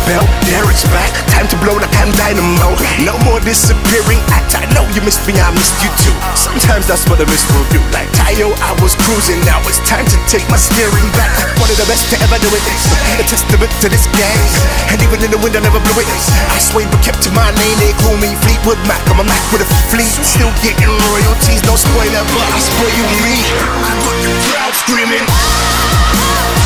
belt, there it's back. Time to blow like I'm dynamo. No more disappearing act. I know you missed me, I missed you too. Sometimes that's what a miss will do. Like Tayo, I was cruising, now it's time to take my steering back. One of the best to ever do it. A testament to this game. And even in the wind I never blew it. I swayed but kept to my lane. They call me Fleetwood Mac. I'm a Mac with a fleet. Still getting royalties, no spoiler, but I spoil me. I got the crowd screaming.